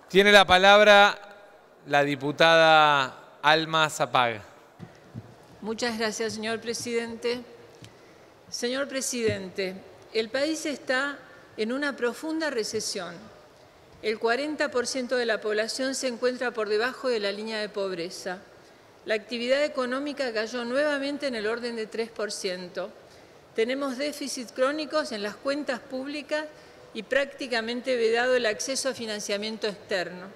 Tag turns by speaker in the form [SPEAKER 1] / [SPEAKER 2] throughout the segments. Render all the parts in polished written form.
[SPEAKER 1] Tiene la palabra la diputada Alma Zapaga.
[SPEAKER 2] Muchas gracias, señor presidente. Señor presidente, el país está en una profunda recesión. El 40% de la población se encuentra por debajo de la línea de pobreza. La actividad económica cayó nuevamente en el orden de 3%. Tenemos déficits crónicos en las cuentas públicas y prácticamente vedado el acceso a financiamiento externo.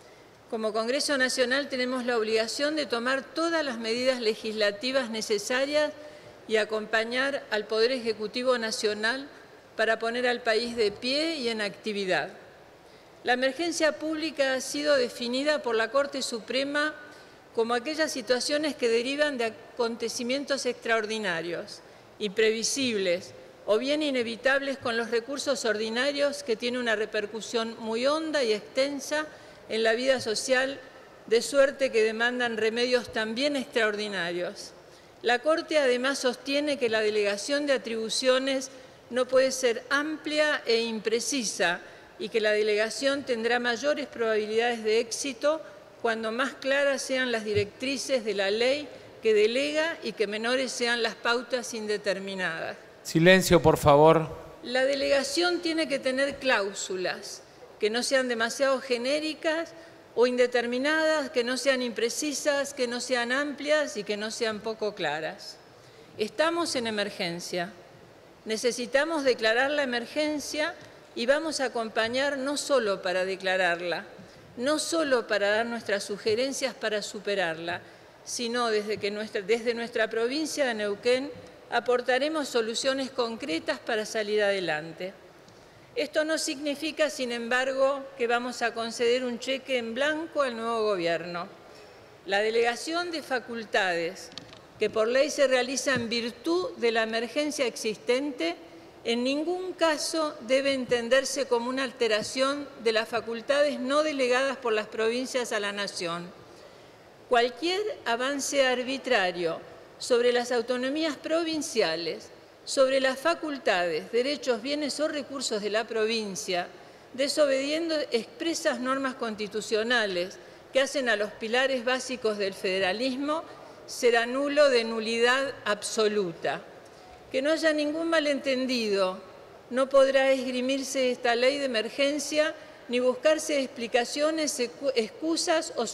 [SPEAKER 2] Como Congreso Nacional tenemos la obligación de tomar todas las medidas legislativas necesarias y acompañar al Poder Ejecutivo Nacional para poner al país de pie y en actividad. La emergencia pública ha sido definida por la Corte Suprema como aquellas situaciones que derivan de acontecimientos extraordinarios, imprevisibles o bien inevitables con los recursos ordinarios que tienen una repercusión muy honda y extensa en la vida social, de suerte que demandan remedios también extraordinarios. La Corte además sostiene que la delegación de atribuciones no puede ser amplia e imprecisa y que la delegación tendrá mayores probabilidades de éxito cuando más claras sean las directrices de la ley que delega y que menores sean las pautas indeterminadas.
[SPEAKER 1] Silencio, por favor.
[SPEAKER 2] La delegación tiene que tener cláusulas que no sean demasiado genéricas o indeterminadas, que no sean imprecisas, que no sean amplias y que no sean poco claras. Estamos en emergencia. Necesitamos declarar la emergencia y vamos a acompañar no solo para declararla, no solo para dar nuestras sugerencias para superarla, sino desde nuestra provincia de Neuquén aportaremos soluciones concretas para salir adelante. Esto no significa, sin embargo, que vamos a conceder un cheque en blanco al nuevo gobierno. La delegación de facultades, que por ley se realiza en virtud de la emergencia existente, en ningún caso debe entenderse como una alteración de las facultades no delegadas por las provincias a la Nación. Cualquier avance arbitrario sobre las autonomías provinciales, sobre las facultades, derechos, bienes o recursos de la provincia, desobediendo expresas normas constitucionales que hacen a los pilares básicos del federalismo, será nulo de nulidad absoluta. Que no haya ningún malentendido, no podrá esgrimirse esta ley de emergencia ni buscarse explicaciones, excusas o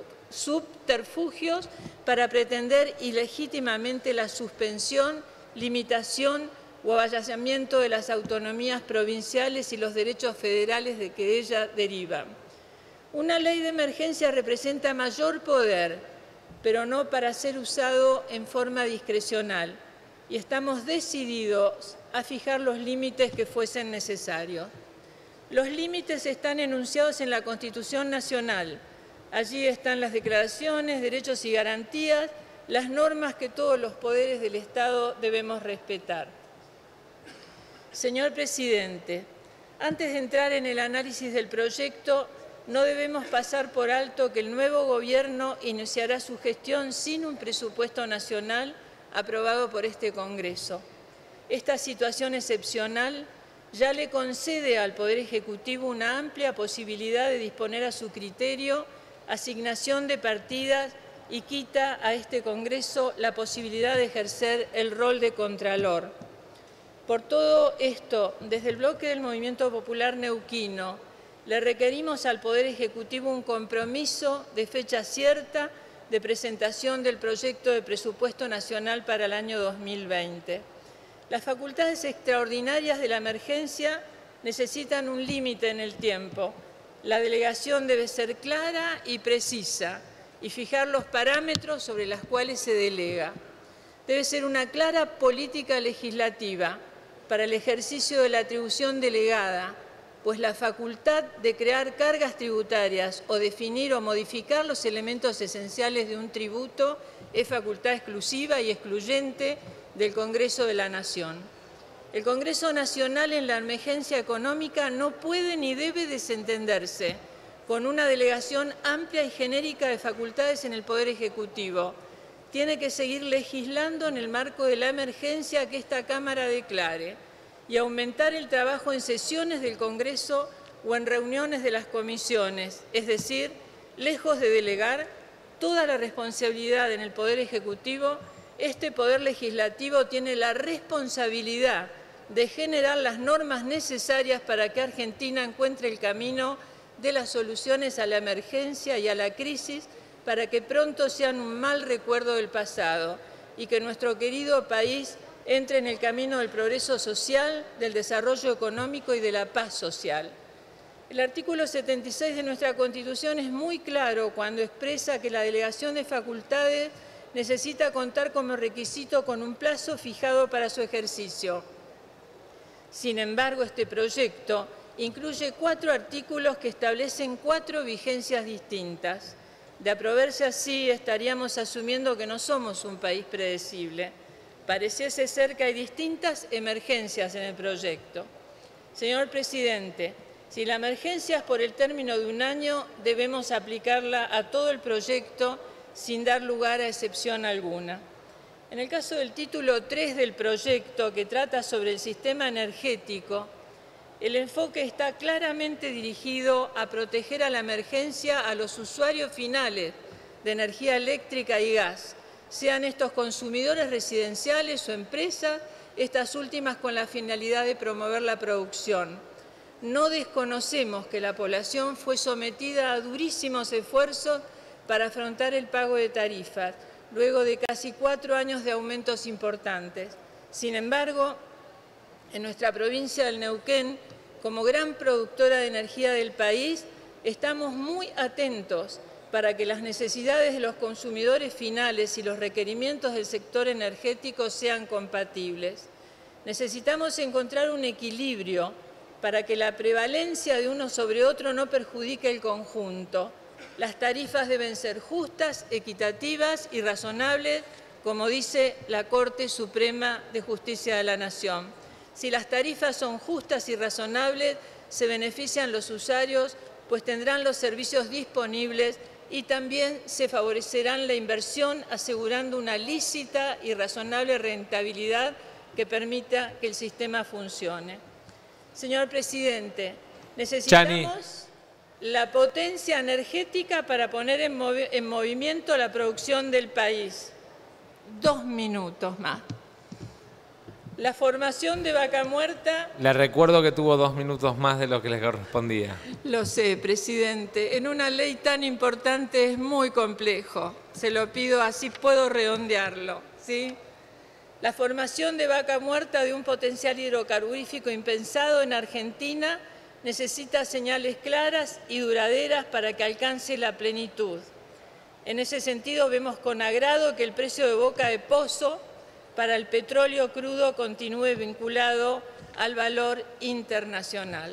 [SPEAKER 2] subterfugios para pretender ilegítimamente la suspensión, limitación o avasallamiento de las autonomías provinciales y los derechos federales de que ellas derivan. Una ley de emergencia representa mayor poder, pero no para ser usado en forma discrecional, y estamos decididos a fijar los límites que fuesen necesarios. Los límites están enunciados en la Constitución Nacional. Allí están las declaraciones, derechos y garantías, las normas que todos los poderes del Estado debemos respetar. Señor presidente, antes de entrar en el análisis del proyecto, no debemos pasar por alto que el nuevo gobierno iniciará su gestión sin un presupuesto nacional aprobado por este Congreso. Esta situación excepcional ya le concede al Poder Ejecutivo una amplia posibilidad de disponer a su criterio asignación de partidas y quita a este Congreso la posibilidad de ejercer el rol de contralor. Por todo esto, desde el bloque del Movimiento Popular Neuquino, le requerimos al Poder Ejecutivo un compromiso de fecha cierta de presentación del proyecto de presupuesto nacional para el año 2020. Las facultades extraordinarias de la emergencia necesitan un límite en el tiempo. La delegación debe ser clara y precisa y fijar los parámetros sobre los cuales se delega. Debe ser una clara política legislativa para el ejercicio de la atribución delegada, pues la facultad de crear cargas tributarias o definir o modificar los elementos esenciales de un tributo es facultad exclusiva y excluyente del Congreso de la Nación. El Congreso Nacional en la emergencia económica no puede ni debe desentenderse con una delegación amplia y genérica de facultades en el Poder Ejecutivo. Tiene que seguir legislando en el marco de la emergencia que esta Cámara declare y aumentar el trabajo en sesiones del Congreso o en reuniones de las comisiones, es decir, lejos de delegar toda la responsabilidad en el Poder Ejecutivo, este Poder Legislativo tiene la responsabilidad de generar las normas necesarias para que Argentina encuentre el camino de las soluciones a la emergencia y a la crisis, para que pronto sean un mal recuerdo del pasado y que nuestro querido país entre en el camino del progreso social, del desarrollo económico y de la paz social. El artículo 76 de nuestra Constitución es muy claro cuando expresa que la delegación de facultades necesita contar como requisito con un plazo fijado para su ejercicio. Sin embargo, este proyecto incluye 4 artículos que establecen 4 vigencias distintas. De aprobarse así, estaríamos asumiendo que no somos un país predecible. Pareciese ser que hay distintas emergencias en el proyecto. Señor Presidente, si la emergencia es por el término de un año, debemos aplicarla a todo el proyecto sin dar lugar a excepción alguna. En el caso del título 3 del proyecto, que trata sobre el sistema energético, el enfoque está claramente dirigido a proteger a la emergencia a los usuarios finales de energía eléctrica y gas, sean estos consumidores residenciales o empresas, estas últimas con la finalidad de promover la producción. No desconocemos que la población fue sometida a durísimos esfuerzos para afrontar el pago de tarifas, luego de casi 4 años de aumentos importantes. Sin embargo, en nuestra provincia del Neuquén, como gran productora de energía del país, estamos muy atentos para que las necesidades de los consumidores finales y los requerimientos del sector energético sean compatibles. Necesitamos encontrar un equilibrio para que la prevalencia de uno sobre otro no perjudique el conjunto. Las tarifas deben ser justas, equitativas y razonables, como dice la Corte Suprema de Justicia de la Nación. Si las tarifas son justas y razonables, se benefician los usuarios, pues tendrán los servicios disponibles y también se favorecerán la inversión, asegurando una lícita y razonable rentabilidad que permita que el sistema funcione. Señor Presidente, necesitamos la potencia energética para poner en movimiento la producción del país. 2 minutos más. La formación de Vaca Muerta...
[SPEAKER 1] Le recuerdo que tuvo 2 minutos más de lo que le correspondía.
[SPEAKER 2] Lo sé, Presidente. En una ley tan importante es muy complejo. Se lo pido, así puedo redondearlo, ¿sí? La formación de Vaca Muerta de un potencial hidrocarburífico impensado en Argentina necesita señales claras y duraderas para que alcance la plenitud. En ese sentido, vemos con agrado que el precio de boca de pozo para el petróleo crudo continúe vinculado al valor internacional.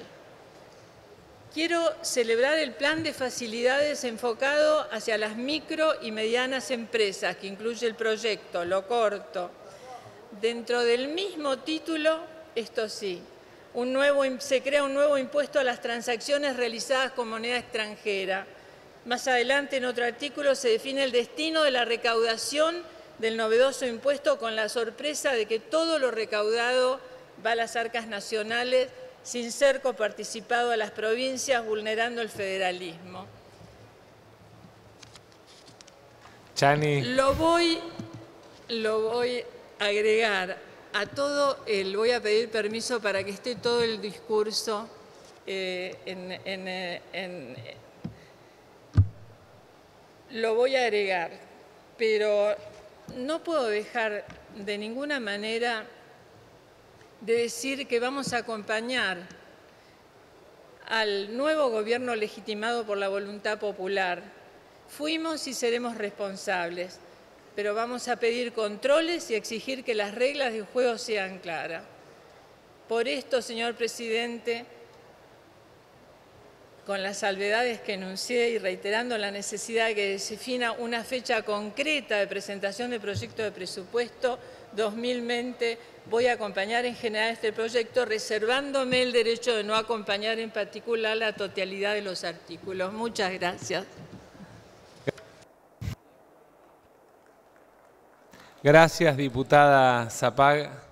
[SPEAKER 2] Quiero celebrar el plan de facilidades enfocado hacia las micro y medianas empresas, que incluye el proyecto, lo corto. Dentro del mismo título, esto sí, se crea un nuevo impuesto a las transacciones realizadas con moneda extranjera. Más adelante, en otro artículo, se define el destino de la recaudación del novedoso impuesto, con la sorpresa de que todo lo recaudado va a las arcas nacionales sin ser coparticipado a las provincias, vulnerando el federalismo.
[SPEAKER 1] Chani.
[SPEAKER 2] Lo voy a agregar a todo voy a pedir permiso para que esté todo el discurso lo voy a agregar, pero no puedo dejar de ninguna manera de decir que vamos a acompañar al nuevo gobierno legitimado por la voluntad popular. Fuimos y seremos responsables, pero vamos a pedir controles y exigir que las reglas del juego sean claras. Por esto, señor Presidente, con las salvedades que enuncié y reiterando la necesidad de que se defina una fecha concreta de presentación del proyecto de presupuesto 2020, voy a acompañar en general este proyecto, reservándome el derecho de no acompañar en particular la totalidad de los artículos. Muchas gracias.
[SPEAKER 1] Gracias, diputada Zapag.